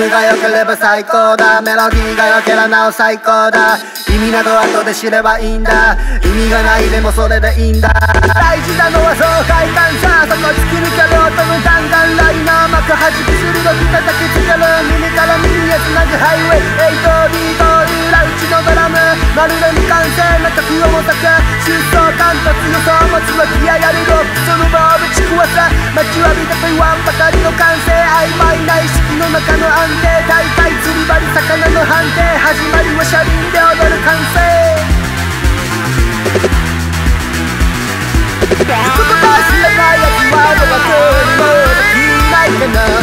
ムが良ければ最高だ、メロディーが良ければなお最高だ。意味など後で知ればいいんだ、意味がないでもそれでいいんだ。大事なのは爽快感さ、そこ突き抜ける音の弾丸ライナー幕弾き鋭く叩きつける、耳から耳へつなぐハイウェイ8ビート裏打ちのドラム、まるで未完成な曲を模索、疾走感と強さを持つわ気合あるロックその場をぶち壊さ、待ちわびたと言わんばかりの完成、曖昧な意識の中の安定、大体釣り針魚の判定、始まりは車輪で踊る完成。行くことは知らないやつはどこにもできないかな。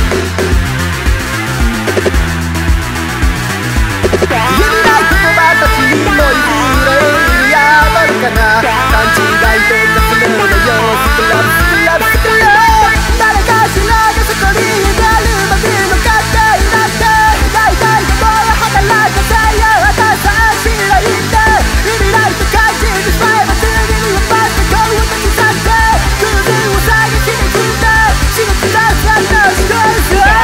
言えない言葉たちにもいずれ意味あるかな。勘違いとかするのよ、スクラブスクラブスクラブ、誰かしらがそこにいるまでの勝手になって、大体どこへ働かせようとさ知らいって意味ないと感じてしまえば次にはバッてこう立ち去って偶然を探しに来て仕事だったらしてるぞ。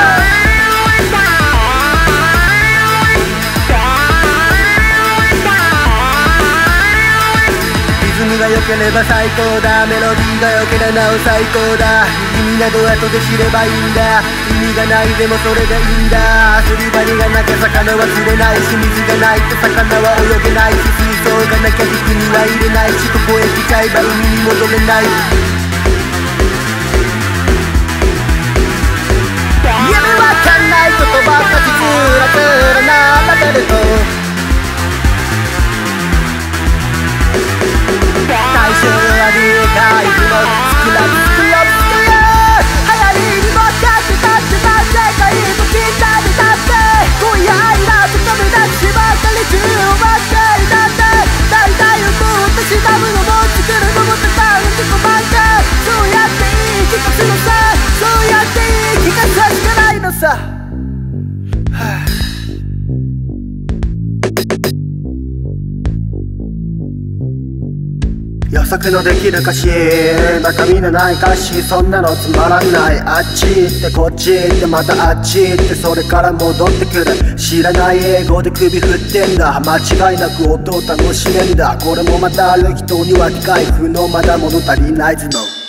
リズムが良ければ最高だ、メロディーが良ければなお最高だ。意味など後で知ればいいんだ、意味がないでもそれでいいんだ。釣り針がなきゃ魚は釣れないし、水がないと魚は泳げないし、水槽がなきゃ陸には入れないし、ここへ来ちゃえば海に戻れない。意味わかんない言葉たちずらずら並べると、最初は理解不能、スクラブスクラブスクラブ、流行りに乗っかってたってた世界と聞いたりだって、今夜いらず飛び出しばかり中を待っていたって、大体を通ってしたものも作るのもってたの自己満開、そうやって言い聞かすのさ、そうやって言い聞かさしかないのさ。予測のできる歌詞、中身のない歌詞、そんなのつまらない。あっち行ってこっち行ってまたあっち行ってそれから戻ってくる、知らない英語で首振ってんだ、間違いなく音を楽しめんだ。これもまたある人には理解不能、まだ物足りない頭脳。